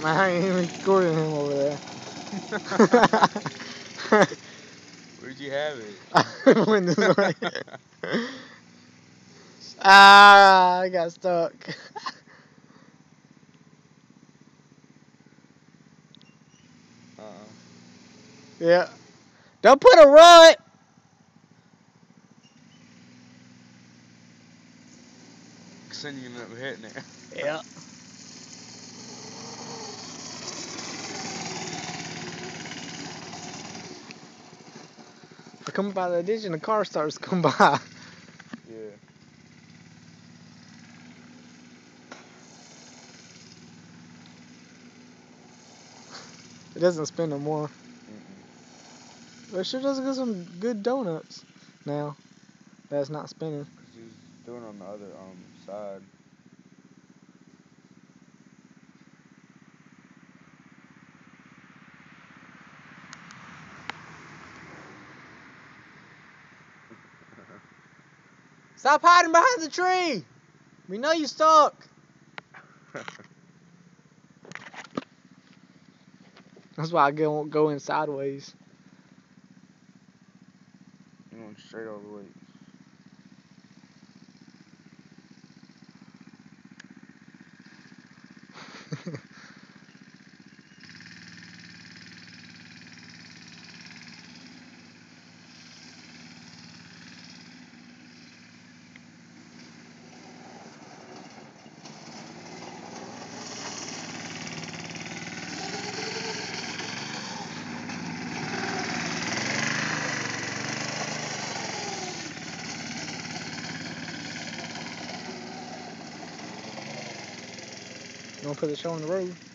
I ain't even recording him over there. Where'd you have it? Went this way. Ah, I got stuck. Yeah. Don't put a rut. Then you end up hitting it. Yeah. I come by the ditch and the car starts to come by. Yeah. It doesn't spin no more. But it sure does get some good donuts now. That's not spinning. Cause he's doing on the other side. Stop hiding behind the tree. We know you stuck. That's why I go in sideways. You're going straight all the way. You want to put the show on the road?